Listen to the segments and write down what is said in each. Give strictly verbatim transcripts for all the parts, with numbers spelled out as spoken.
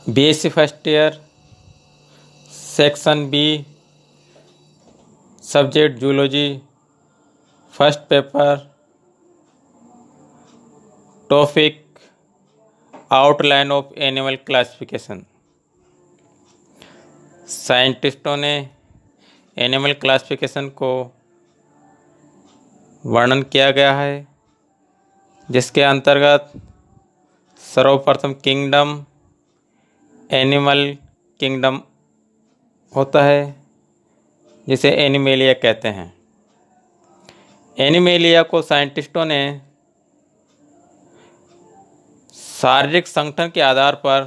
BSc first year, section B, subject zoology, first paper, topic outline of animal classification. साइंटिस्टों ने animal classification को वर्णन किया गया है, जिसके अंतर्गत सर्वप्रथम किंगडम एनिमल किंगडम होता है, जिसे एनिमेलिया कहते हैं। एनिमेलिया को साइंटिस्टों ने शारीरिक संगठन के आधार पर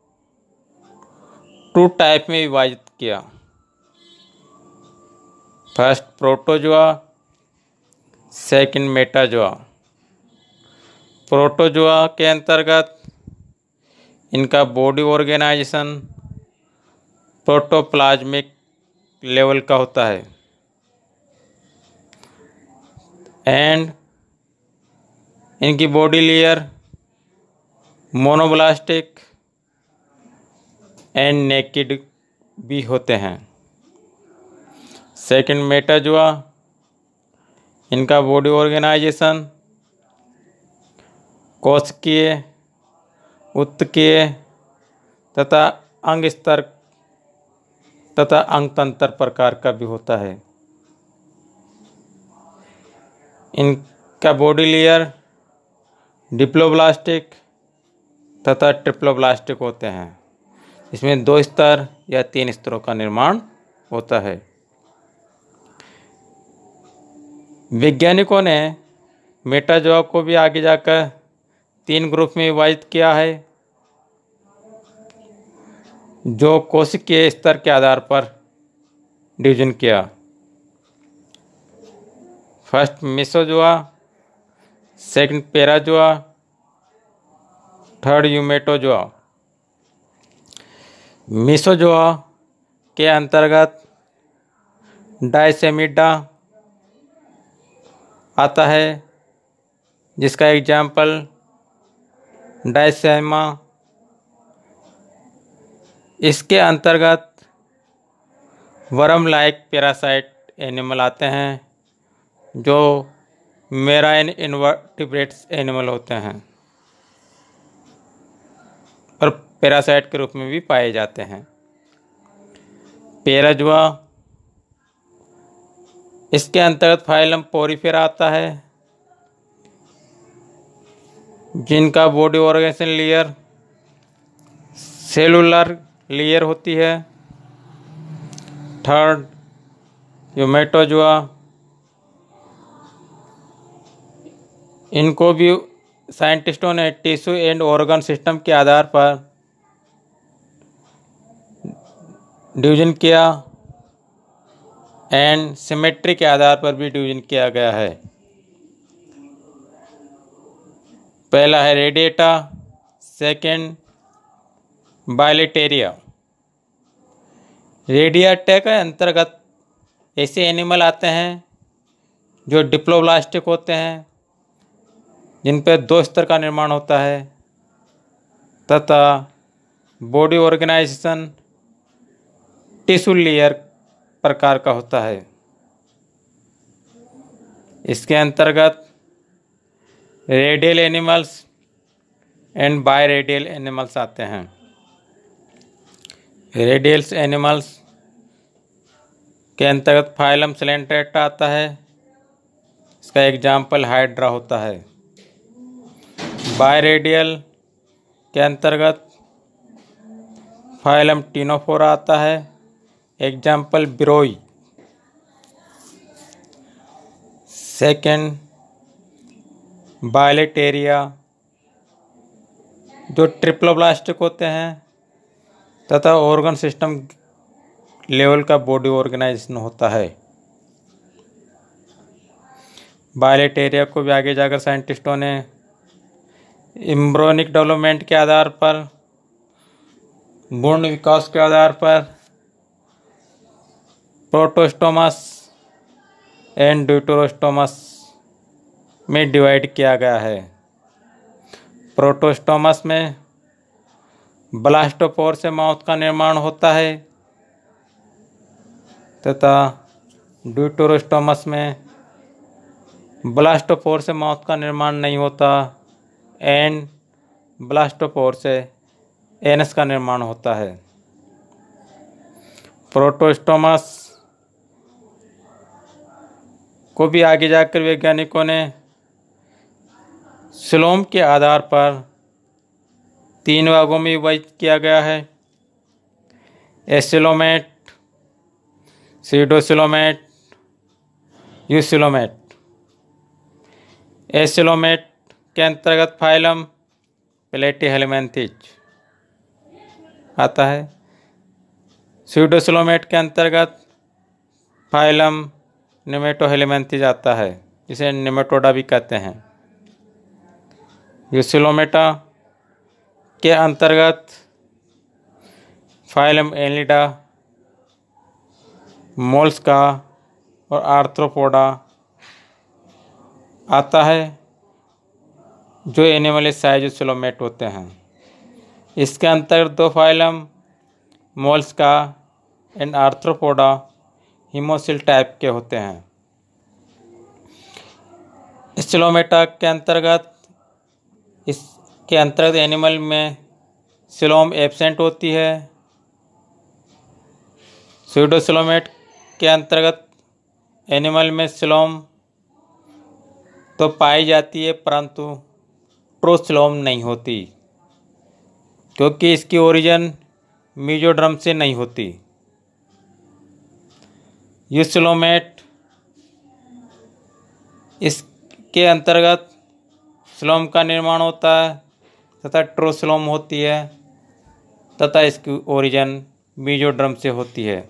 टू टाइप में विभाजित किया। First protozoa, second metazoa. Protozoa के अंतर्गत इनका बॉडी ऑर्गेनाइजेशन प्रोटोप्लाज्मिक लेवल का होता है एंड इनकी body layer monoblastic and naked भी होते हैं। सेकंड मेटाजोआ, इनका बॉडी ऑर्गेनाइजेशन कोशिकीय, उत्तकीय तथा अंग स्तर तथा अंगतंत्र प्रकार का भी होता है। इनका बॉडी लेयर डिप्लोब्लास्टिक तथा ट्रिप्लोब्लास्टिक होते हैं। इसमें दो स्तर या तीन स्तरों का निर्माण होता है। वैज्ञानिकों ने मेटाजोआ को भी आगे जाकर तीन ग्रुप में विभाजित किया है, जो कोशिकीय स्तर के आधार पर डिवीजन किया। First mesozoa, second parazoa, third eumetazoa. Mesozoa के अंतर्गत डायसेमिडा आता है, जिसका एग्जाम्पल डायसेमा। इसके अंतर्गत वर्म लाइक पैरासाइट एनिमल आते हैं, जो मेराइन इनवर्टिब्रेट्स एनिमल होते हैं और पैरासाइट के रूप में भी पाए जाते हैं। पैराजोआ, इसके अंतर्गत फाइलम पोरिफेरा आता है, जिनका body organisation layer cellular layer होती है। थर्ड यूमेटोजोआ, इनको भी साइंटिस्टों ने टिश्यू एंड ऑर्गन सिस्टम के आधार पर डिवीजन किया एंड सिमेट्री के आधार पर भी डिवीजन किया गया है। पहला है रेडिएटा, सेकंड बाइलेटेरिया। रेडिएटा के अंतर्गत ऐसे एनिमल आते हैं जो डिप्लोब्लास्टिक होते हैं, जिन पर दो स्तर का निर्माण होता है तथा बॉडी ऑर्गेनाइजेशन टिश्यू लेयर प्रकार का होता है। इसके अंतर्गत radial animals and biradial animals आते हैं। रेडियल्स एनिमल्स के अंतर्गत फाइलम सिलेंट्रेटा आता है, इसका एग्जाम्पल हाइड्रा होता है। बायरेडियल के अंतर्गत फाइलम टिनोफोरा आता है, एग्जाम्पल बिरोई। सेकंड बाइलेटेरिया, जो ट्रिप्लोब्लास्टिक होते हैं तथा ऑर्गन सिस्टम लेवल का बॉडी ऑर्गेनाइजेशन होता है। बाइलेटेरिया को भी आगे जाकर साइंटिस्टों ने एम्ब्रियोनिक डेवलपमेंट के आधार पर, भ्रूण विकास के आधार पर प्रोटोस्टोमस एंड ड्यूटेरोस्टोमस में डिवाइड किया गया है। प्रोटोस्टोमस में ब्लास्टोपोर से माउथ का निर्माण होता है तथा ड्यूटेरोस्टोमस में ब्लास्टोपोर से माउथ का निर्माण नहीं होता एंड ब्लास्टोपोर से एनस का निर्माण होता है। प्रोटोस्टोमस को भी आगे जाकर वैज्ञानिकों ने सिलोम के आधार पर तीन भागों में विभाजित किया गया है। Acoelomate, सीडोसिलोमेट, eucoelomate. एसिलोमेट के अंतर्गत फाइलम प्लेटीहेलमिन्थेज आता है। सीडोसिलोमेट के अंतर्गत फाइलम नेमेटोहेलमिन्थेज आता है, जिसे नेमेटोडा भी कहते हैं। यूसिलोमेटा के अंतर्गत फाइलम एनिलिडा, मोल्स्का और आर्थ्रोपोडा आता है, जो एनिमल साइज़ोसिलोमेट होते हैं। इसके अंतर्गत दो phylum mollusca and arthropoda haemocoel type के होते हैं। सिलोमेटा के अंतर्गत इसके अंतर्गत एनिमल में सिलोम एब्सेंट होती है। सीडोसिलोमेट के अंतर्गत एनिमल में सिलोम तो पाई जाती है परंतु ट्रोसिलोम नहीं होती, क्योंकि इसकी ओरिजिन मीजोडर्म से नहीं होती। यूसिलोमेट इसके अंतर्गत सिलोम का निर्माण होता है तथा ट्रोसिलोम होती है तथा इसकी ओरिजिन मीजोडर्म से होती है।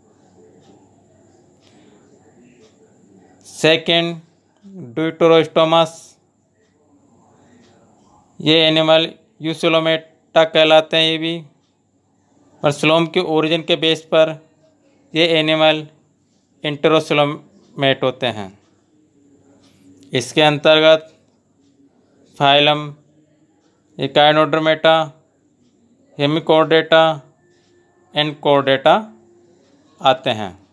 Second, deuterostomes. ये एनिमल यूसिलोमेटा कहलाते हैं ये भी, और सिलोम के ओरिजिन के बेस पर ये एनिमल इंटेरोसिलोमेट होते हैं। इसके अंतर्गत phylum echinodermata, hemichordata and chordata आते हैं।